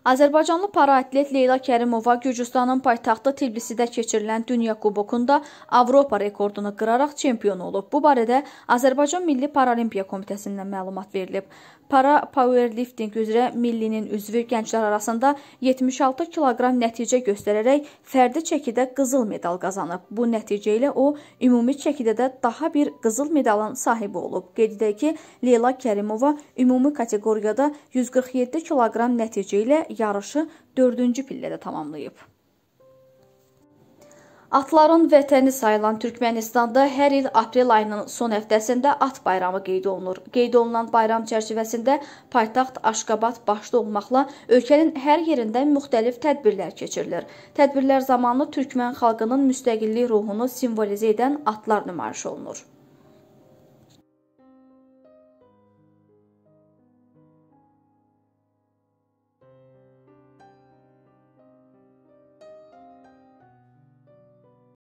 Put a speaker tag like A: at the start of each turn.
A: Azərbaycanlı paraatlet Leyla Kərimova Gürcüstanın paytaxtı Tbilisidə keçirilən Dünya Kubokunda Avropa rekordunu qıraraq çempion olub. Bu barədə Azərbaycan Milli Paralimpiya Komitəsindən məlumat verilib. Para powerlifting üzrə millinin üzvü gənclər arasında 76 kiloqram nəticə göstərərək fərdi çəkidə qızıl medal qazanıb. Bu nəticə ilə o, ümumi çəkidə də daha bir qızıl medalın sahibi olub. Qeyd edək ki, Leyla Kərimova ümumi kateqoriyada 147 kiloqram nəticə ilə yarışı 4-cü pillədə tamamlayıb. Atların vətəni sayılan Türkmənistanda hər il aprel ayının son həftəsində at bayramı qeyd olunur. Qeyd olunan bayram çərçivəsində paytaxt Aşqabad başda olmaqla ölkənin hər yerində müxtəlif tədbirlər keçirilir. Tədbirlər zamanı Türkmən xalqının müstəqillik ruhunu simvolizə edən atlar nümayiş olunur.